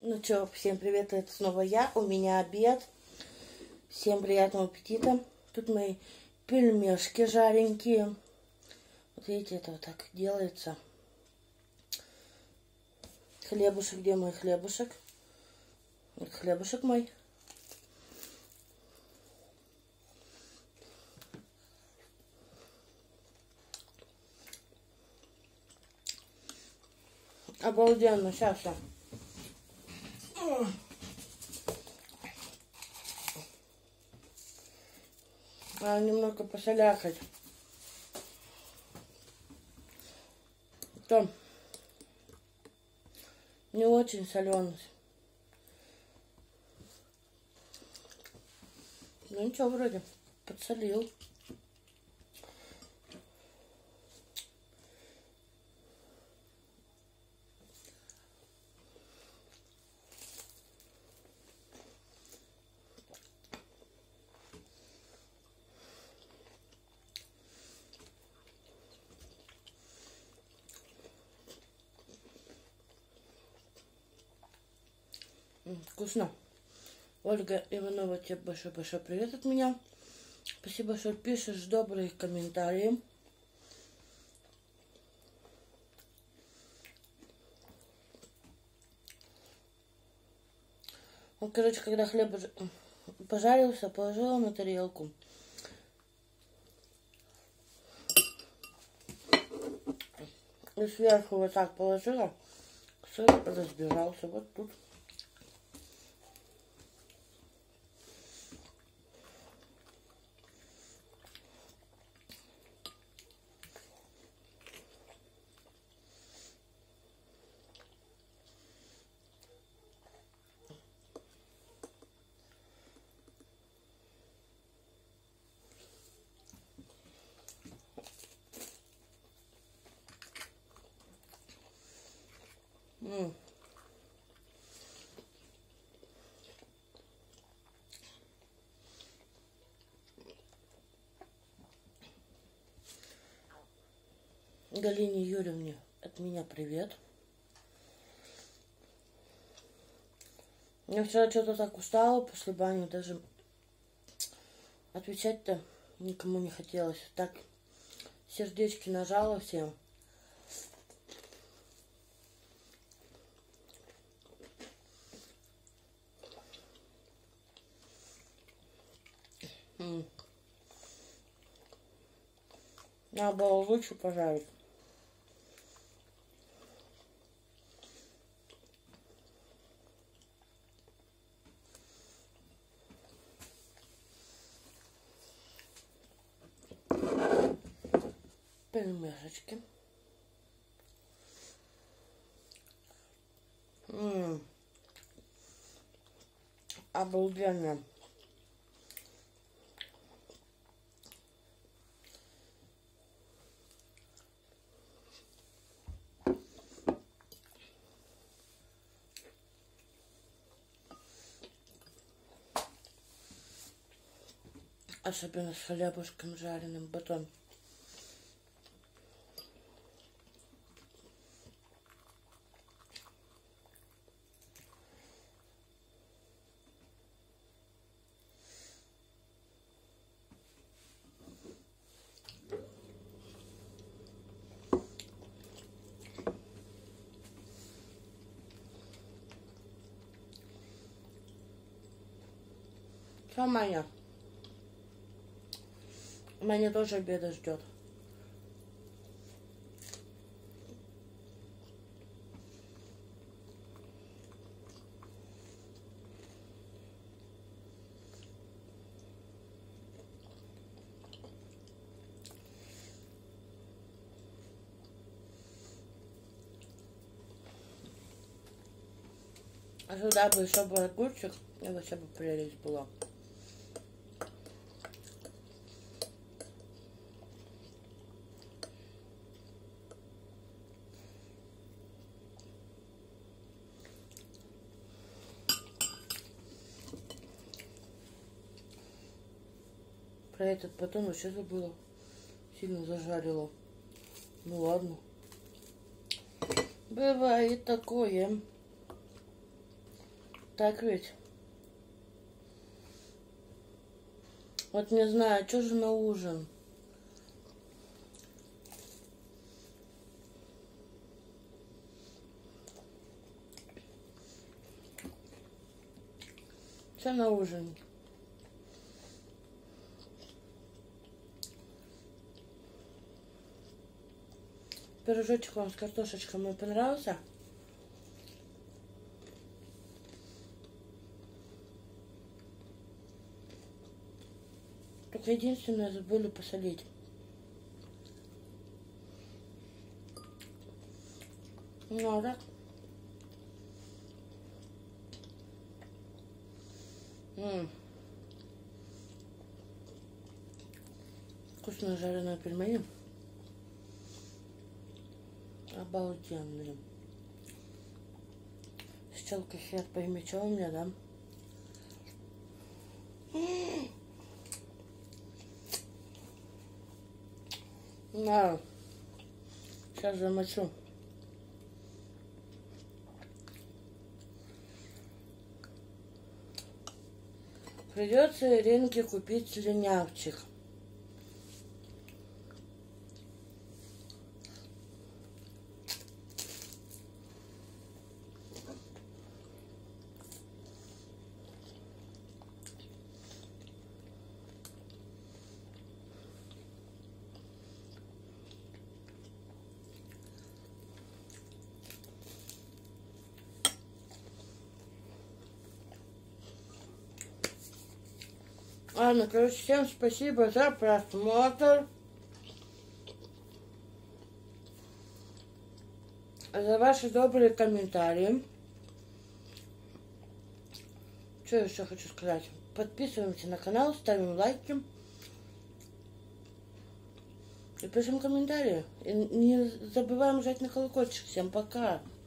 Ну чё, всем привет, это снова я, у меня обед. Всем приятного аппетита. Тут мои пельмешки жаренькие. Вот видите, это вот так делается. Хлебушек, где мой хлебушек? Вот хлебушек мой. Обалденно, сейчас я. Надо немного посолякать. То не очень соленый. Ну ничего, вроде подсолил. Вкусно. Ольга Иванова, тебе большой-большой привет от меня. Спасибо, что пишешь добрые комментарии. Вот, короче, когда хлеб пожарился, положила на тарелку. И сверху вот так положила. Сыр разбежался вот тут. Галине Юрьевне от меня привет. Я вчера что-то так устала после бани, даже отвечать-то никому не хотелось. Так сердечки нажала всем. Надо было лучше пожарить. Пельмешечки. Обалденно. Особенно с хлебушком жареным, батон. Что, Маня? Маня тоже обеда ждет. А сюда бы еще был огурчик, и вообще бы прелесть была. Про этот батон вообще забыла. Сильно зажарила. Ну ладно. Бывает такое. Так ведь. Вот не знаю, что же на ужин. Что на ужин? Пирожочек вам с картошечкой мне понравился? Только единственное, забыли посолить. Ну, а так. Вкусные жареные пельмени. Обалденные. Щелка свет, пойми, что у меня, да? На. Сейчас замочу. Придется Иринке купить слюнявчик. Ладно, короче, всем спасибо за просмотр, за ваши добрые комментарии. Что еще хочу сказать? Подписываемся на канал, ставим лайки и пишем комментарии. И не забываем жать на колокольчик. Всем пока!